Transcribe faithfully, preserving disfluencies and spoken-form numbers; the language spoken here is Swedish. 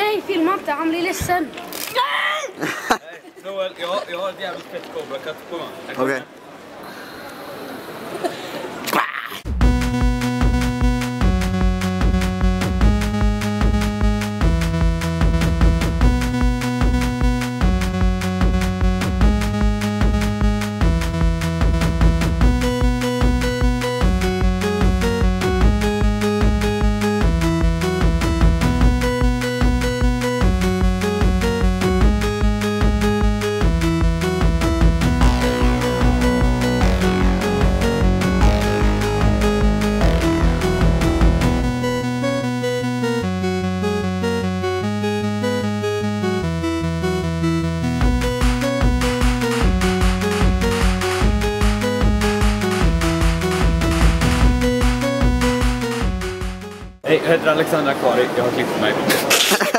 Nej, filma inte. Han blir ledsen. Nej! Noel, jag, jag har ett jävligt fett Cobra-katt på mig. Okej. Okay. Hej, jag heter Alexandra Kari, jag har klippt mig.